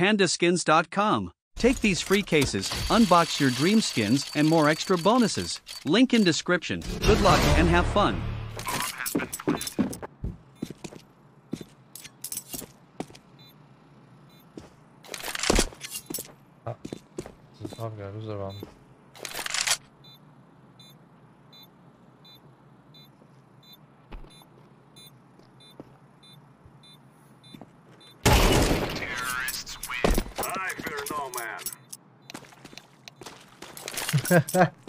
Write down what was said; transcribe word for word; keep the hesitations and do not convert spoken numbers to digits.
panda skins dot com. Take these free cases, unbox your dream skins, and more extra bonuses. Link in description. Good luck and have fun. Ah, this is not gonna lose around. Terrorists win. I fear no man.